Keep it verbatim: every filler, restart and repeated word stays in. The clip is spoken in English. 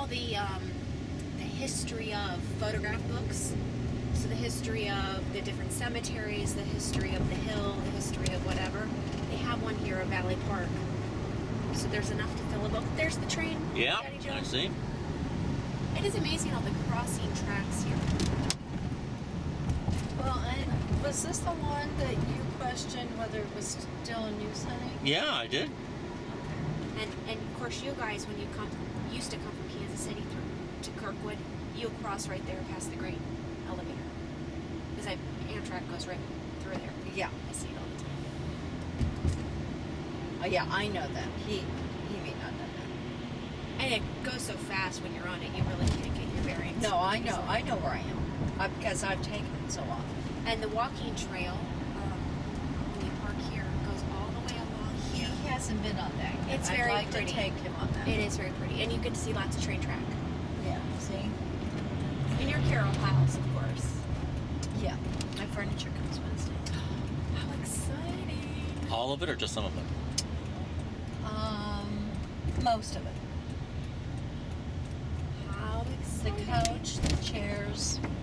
all the um, the history of photograph books. So the history of the different cemeteries, the history of the hill, the history of whatever. They have one here at Valley Park. So there's enough to fill a book. There's the train. Yeah, Daddy Joe. I see. It is amazing all the crossing tracks here. Well, and was this the one that you questioned whether it was still a news hunting? Yeah, I did. And and of course you guys, when you come, used to come from Kansas City through to Kirkwood, you'll cross right there past the grain elevator. Because Amtrak goes right through there. Yeah. I see it all the time. Oh, yeah, I know that. He he may not know that. And it goes so fast when you're on it, you really can't get your bearings. No, I know. I know where I am. I, because I've taken it so often. And the walking trail, um, when you park here, goes all the way along He here. hasn't been on that yet. It's I'd very like pretty. to take him on that. It is very pretty. And you get to see lots of train track. Yeah, see? And your Carol House, of course. Yeah. My furniture comes Wednesday. How exciting. All of it or just some of it? Um, most of it. How The exciting. coach, the chairs,